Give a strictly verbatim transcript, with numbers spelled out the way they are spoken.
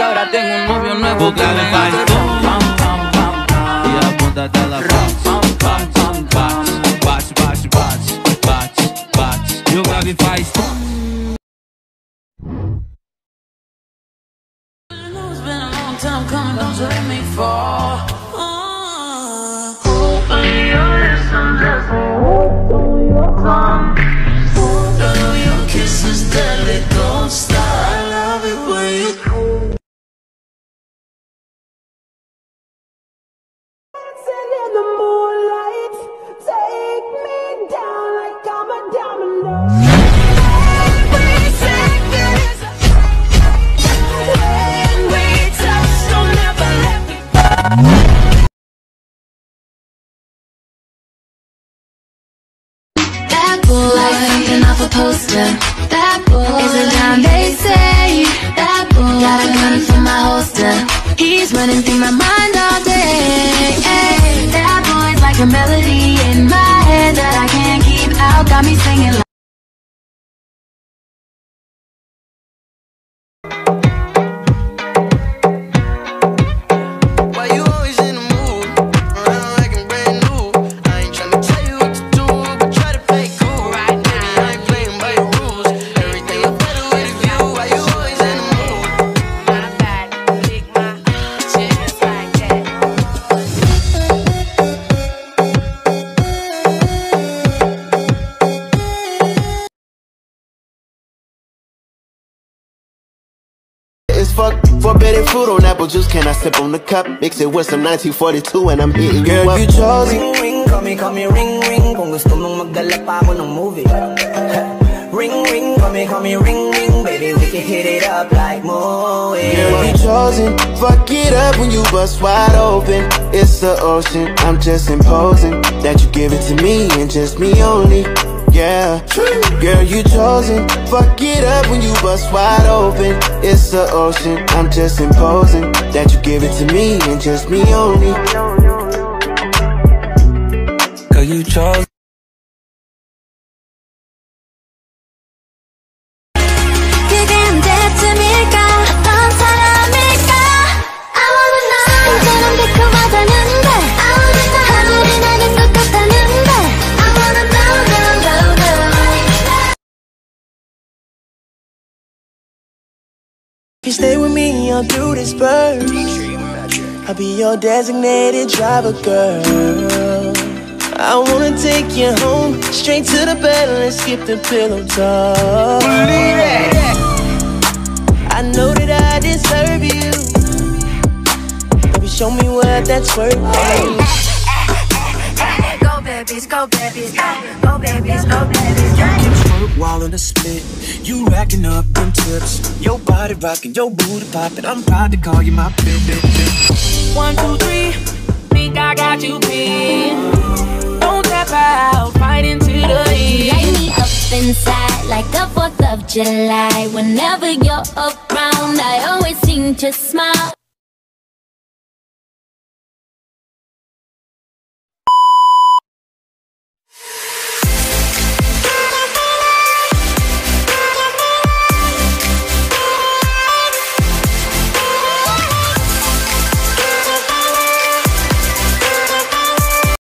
ahora tengo un novio nuevo que me hace pam, pam, pam, pam, pam. Y apúntate la bate, bate, bate, bate, bate, bate, bate. E o grave faz. It's been a long time coming, don't you let me fall. Open your lips and just hold your tongue. Girl, your kisses deadly, don't stop. I love it when you dancing in the moonlight. Take me down like I'm a diamond. Every second is a when we touch, don't ever let me go. That boy, like something off a poster. That boy is a dime, they say. That boy got a gun from my holster. He's running through my mind all day. Ay, that boy's like a melody in my head that I can't keep out. Got me singing like It's fuck forbidden fruit on apple juice. Can I sip on the cup? Mix it with some nineteen forty-two and I'm hitting you up. Girl, you chose it. Ring, ring, call me, call me, ring, ring. Kung gusto mong magdala pa ako ng movie. Ring, ring, call me, call me, ring, ring. Baby, we can hit it up like movie. Girl, you chosen. Fuck it up when you bust wide open. It's the ocean. I'm just imposing that you give it to me and just me only. Yeah, girl, you chosen. Fuck it up when you bust wide open. It's the ocean. I'm just imposing that you give it to me and just me only. Girl, you chose. You stay with me all through this birth. I'll be your designated driver, girl. I wanna take you home, straight to the bed, and let's skip the pillow talk. I know that I deserve you. Baby, show me what that's worth. go babies, go babies, go, go babies, go babies. While in the split, you racking up them tips. Your body rocking, your booty popping. I'm proud to call you my baby. One, two, three, think I got you pinned. Don't tap out, fight into the end. Light me up inside like the fourth of July. Whenever you're around, I always seem to smile.